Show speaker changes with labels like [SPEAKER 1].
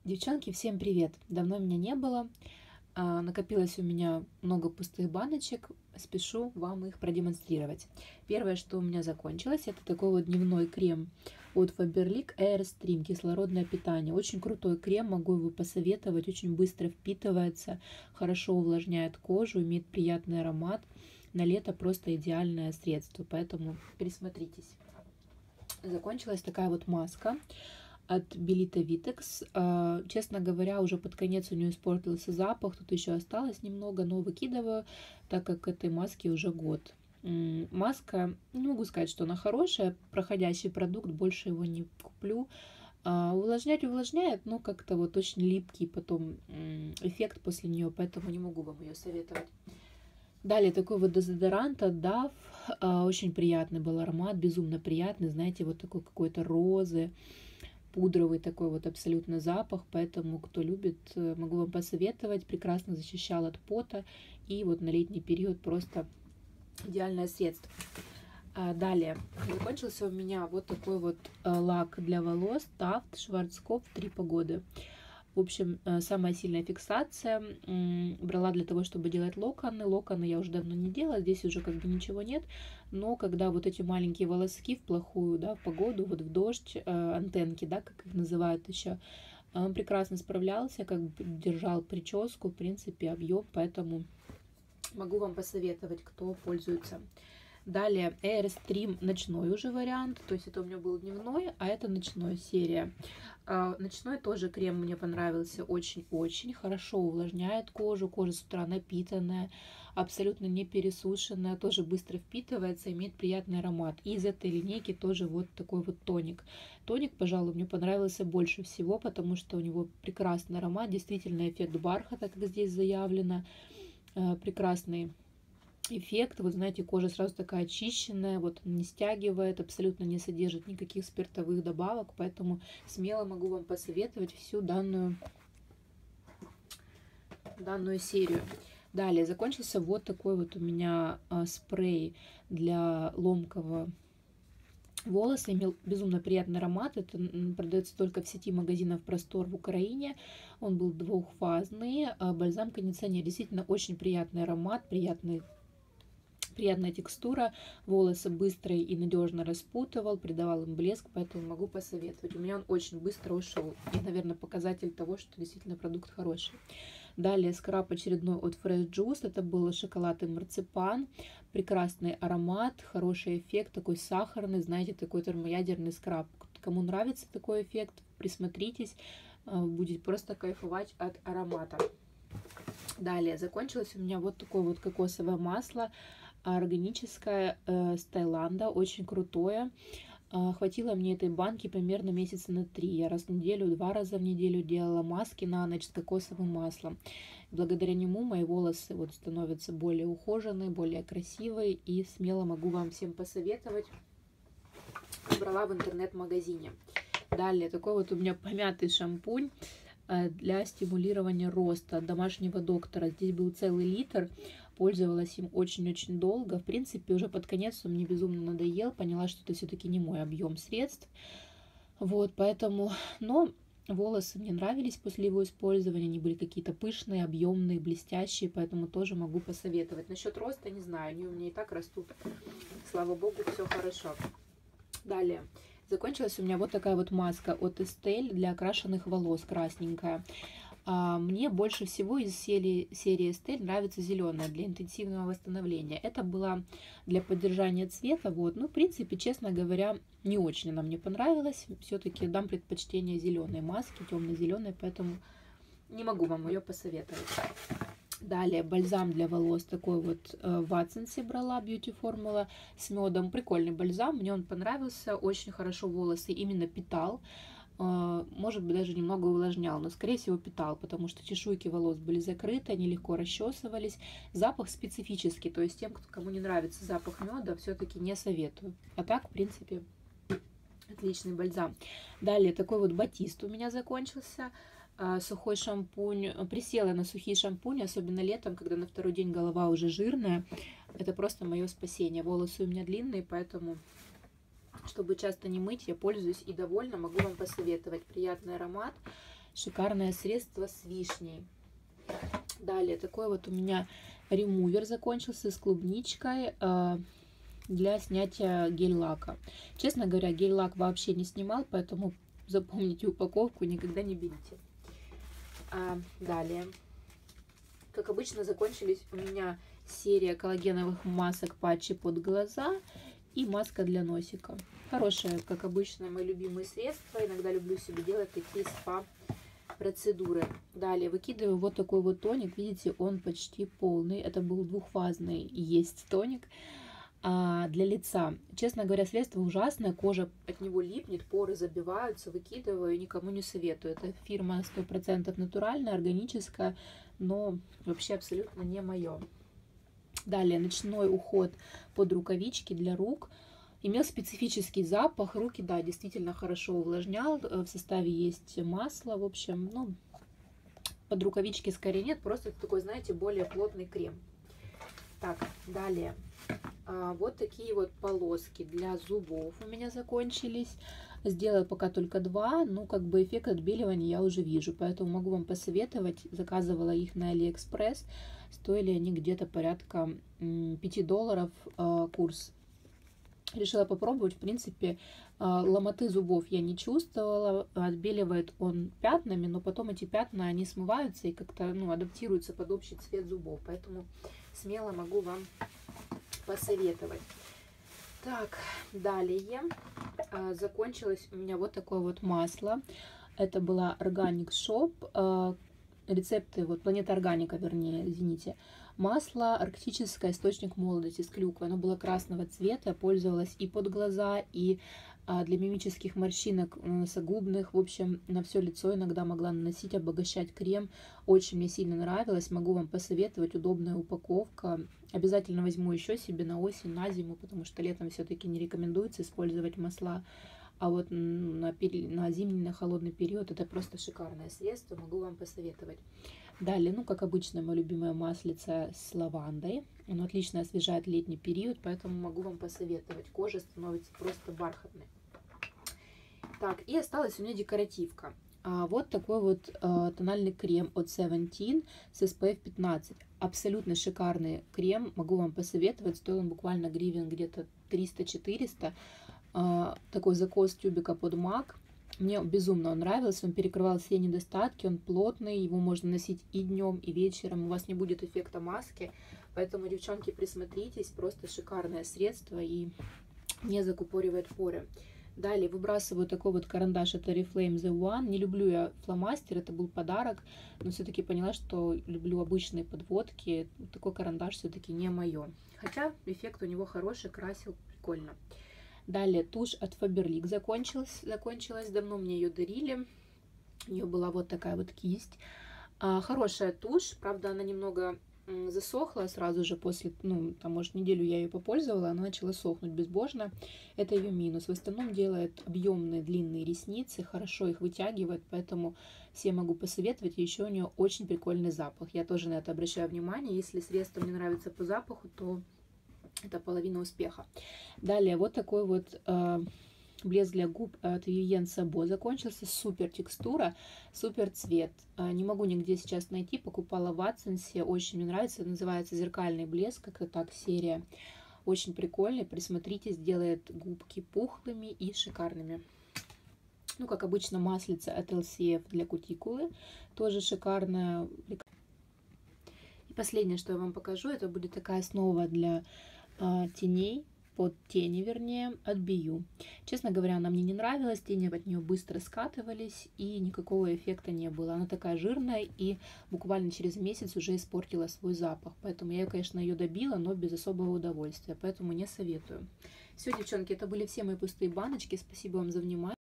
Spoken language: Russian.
[SPEAKER 1] Девчонки, всем привет! Давно меня не было. Накопилось у меня много пустых баночек. Спешу вам их продемонстрировать. Первое, что у меня закончилось, это такой вот дневной крем от Faberlic Airstream, кислородное питание. Очень крутой крем, могу его посоветовать. Очень быстро впитывается, хорошо увлажняет кожу, имеет приятный аромат. На лето просто идеальное средство, поэтому присмотритесь. Закончилась такая вот маска от Belita Vitex. Честно говоря, уже под конец у нее испортился запах. Тут еще осталось немного, но выкидываю, так как этой маске уже год. Маска, не могу сказать, что она хорошая, проходящий продукт, больше его не куплю. Увлажнять увлажняет, но как-то вот очень липкий потом эффект после нее, поэтому не могу вам ее советовать. Далее такой вот дезодорант от Dove. Очень приятный был аромат, безумно приятный, знаете, вот такой какой-то розы, пудровый такой вот абсолютно запах, поэтому кто любит, могу вам посоветовать. Прекрасно защищал от пота, и вот на летний период просто идеальное средство. Далее закончился у меня вот такой вот лак для волос Taft Schwarzkopf 3 погоды. В общем, самая сильная фиксация. Брала для того, чтобы делать локоны. Локоны я уже давно не делала, здесь уже как бы ничего нет. Но когда вот эти маленькие волоски в плохую, да, в погоду, вот в дождь, антенки, да, как их называют еще, он прекрасно справлялся, как бы держал прическу, в принципе, объем, поэтому могу вам посоветовать, кто пользуется. Далее Airstream ночной уже вариант, то есть это у меня был дневной, а это ночной серия. Ночной тоже крем мне понравился очень-очень, хорошо увлажняет кожу, кожа с утра напитанная, абсолютно не пересушенная, тоже быстро впитывается, имеет приятный аромат. И из этой линейки тоже вот такой вот тоник. Тоник, пожалуй, мне понравился больше всего, потому что у него прекрасный аромат, действительно эффект бархата, как здесь заявлено, прекрасный эффект. Вот знаете, кожа сразу такая очищенная, вот не стягивает, абсолютно не содержит никаких спиртовых добавок, поэтому смело могу вам посоветовать всю данную серию. Далее закончился вот такой вот у меня спрей для ломкого волоса, имел безумно приятный аромат. Это продается только в сети магазинов Простор в Украине. Он был двухфазный, бальзам-кондиционер, действительно очень приятный аромат, приятная текстура, волосы быстро и надежно распутывал, придавал им блеск, поэтому могу посоветовать. У меня он очень быстро ушел, и, наверное, показатель того, что действительно продукт хороший. Далее скраб очередной от Fresh Juice, это был шоколад и марципан, прекрасный аромат, хороший эффект, такой сахарный, знаете, такой термоядерный скраб. Кому нравится такой эффект, присмотритесь, будет просто кайфовать от аромата. Далее закончилось у меня вот такое вот кокосовое масло, органическое, с Таиланда, очень крутое. Хватило мне этой банки примерно месяца на 3. Я раз в неделю, 2 раза в неделю делала маски на ночь с кокосовым маслом. Благодаря нему мои волосы вот становятся более ухоженные, более красивые, и смело могу вам всем посоветовать. Брала в интернет-магазине. Далее такой вот у меня помятый шампунь для стимулирования роста от Домашнего доктора. Здесь был целый литр. Пользовалась им очень-очень долго. В принципе, уже под конец он мне безумно надоел. Поняла, что это все-таки не мой объем средств. Вот, поэтому... Но волосы мне нравились после его использования. Они были какие-то пышные, объемные, блестящие. Поэтому тоже могу посоветовать. Насчет роста не знаю. Они у меня и так растут. Слава богу, все хорошо. Далее. Закончилась у меня вот такая вот маска от Estelle для окрашенных волос, красненькая. Мне больше всего из серии Estelle нравится зеленая для интенсивного восстановления. Это была для поддержания цвета. Вот. Ну, в принципе, честно говоря, не очень она мне понравилась. Все-таки дам предпочтение зеленой маске, темно-зеленой, поэтому не могу вам ее посоветовать. Далее бальзам для волос, такой вот в Watsons брала, Beauty Formula с медом. Прикольный бальзам, мне он понравился, очень хорошо волосы именно питал. Может быть, даже немного увлажнял, но, скорее всего, питал, потому что чешуйки волос были закрыты, они легко расчесывались. Запах специфический, то есть тем, кому не нравится запах меда, все-таки не советую. А так, в принципе, отличный бальзам. Далее такой вот батист у меня закончился. Сухой шампунь. Присела на сухие шампуни, особенно летом, когда на второй день голова уже жирная. Это просто мое спасение. Волосы у меня длинные, поэтому, чтобы часто не мыть, я пользуюсь и довольна. Могу вам посоветовать. Приятный аромат. Шикарное средство с вишней. Далее, такой вот у меня ремувер закончился с клубничкой для снятия гель-лака. Честно говоря, гель-лак вообще не снимал, поэтому запомните упаковку, никогда не берите. Далее, как обычно, закончились у меня серия коллагеновых масок патчи под глаза и маска для носика. Хорошая, как обычно, мои любимые средства. Иногда люблю себе делать такие спа-процедуры. Далее выкидываю вот такой вот тоник. Видите, он почти полный. Это был двухфазный есть тоник для лица. Честно говоря, средство ужасное. Кожа от него липнет, поры забиваются. Выкидываю, никому не советую. Это фирма 100% натуральная, органическая, но вообще абсолютно не мое. Далее ночной уход под рукавички для рук. Имел специфический запах. Руки, да, действительно хорошо увлажнял. В составе есть масло. В общем, ну, под рукавички скорее нет. Просто такой, знаете, более плотный крем. Так, далее. Вот такие вот полоски для зубов у меня закончились. Сделаю пока только 2. Ну, как бы эффект отбеливания я уже вижу. Поэтому могу вам посоветовать. Заказывала их на AliExpress. Стоили они где-то порядка $5 курс. Решила попробовать. В принципе, ломоты зубов я не чувствовала. Отбеливает он пятнами, но потом эти пятна, они смываются и как-то, ну, адаптируются под общий цвет зубов. Поэтому смело могу вам посоветовать. Так, далее закончилось у меня вот такое вот масло. Это была Organic Shop. Рецепты, вот Планета Органика, вернее, извините. Масло арктическое, источник молодости, с клюквой. Оно было красного цвета, пользовалась и под глаза, и для мимических морщинок носогубных. В общем, на все лицо иногда могла наносить, обогащать крем. Очень мне сильно нравилось. Могу вам посоветовать. Удобная упаковка. Обязательно возьму еще себе на осень, на зиму, потому что летом все-таки не рекомендуется использовать масла. А вот на зимний, на холодный период это просто шикарное средство, могу вам посоветовать. Далее, ну, как обычно, мое любимое маслице с лавандой. Оно отлично освежает летний период, поэтому могу вам посоветовать. Кожа становится просто бархатной. Так, и осталась у меня декоративка. Вот такой вот тональный крем от Seventeen с SPF 15. Абсолютно шикарный крем, могу вам посоветовать. Стоил он буквально гривен где-то 300-400. Такой закос тюбика под MAC. Мне безумно он нравился, он перекрывал все недостатки, он плотный, его можно носить и днем, и вечером, у вас не будет эффекта маски, поэтому, девчонки, присмотритесь, просто шикарное средство и не закупоривает поры. Далее выбрасываю такой вот карандаш от Oriflame The One. Не люблю я фломастер, это был подарок, но все-таки поняла, что люблю обычные подводки, такой карандаш все-таки не мое. Хотя эффект у него хороший, красил прикольно. Далее тушь от Faberlic закончилась, давно мне ее дарили. У нее была вот такая вот кисть. Хорошая тушь, правда, она немного засохла сразу же после, ну, там, может, неделю я ее попользовала, она начала сохнуть безбожно. Это ее минус. В остальном делает объемные длинные ресницы, хорошо их вытягивает, поэтому всем могу посоветовать. И еще у нее очень прикольный запах. Я тоже на это обращаю внимание. Если средство мне нравится по запаху, то это половина успеха. Далее вот такой вот блеск для губ от Vivienne Sabo закончился. Супер текстура, супер цвет. Не могу нигде сейчас найти. Покупала в Watsons. Очень мне нравится. Называется зеркальный блеск. Как-то так серия. Очень прикольный. Присмотритесь. Делает губки пухлыми и шикарными. Ну, как обычно, маслица от LCF для кутикулы. Тоже шикарная. И последнее, что я вам покажу, это будет такая основа для теней, под тени, вернее, от BU. Честно говоря, она мне не нравилась, тени от нее быстро скатывались и никакого эффекта не было. Она такая жирная и буквально через месяц уже испортила свой запах. Поэтому я, конечно, ее добила, но без особого удовольствия, поэтому не советую. Все, девчонки, это были все мои пустые баночки. Спасибо вам за внимание.